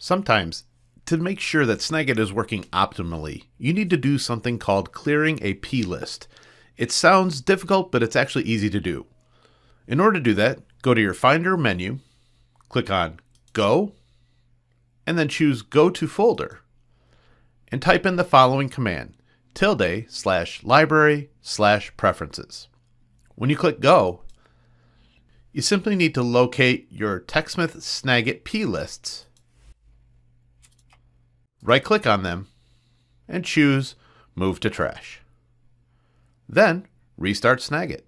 Sometimes, to make sure that Snagit is working optimally, you need to do something called clearing a plist. It sounds difficult, but it's actually easy to do. In order to do that, go to your Finder menu, click on Go, and then choose Go to Folder, and type in the following command, ~library/preferences. When you click Go, you simply need to locate your TechSmith Snagit plists, right-click on them, and choose Move to Trash. Then, restart Snagit.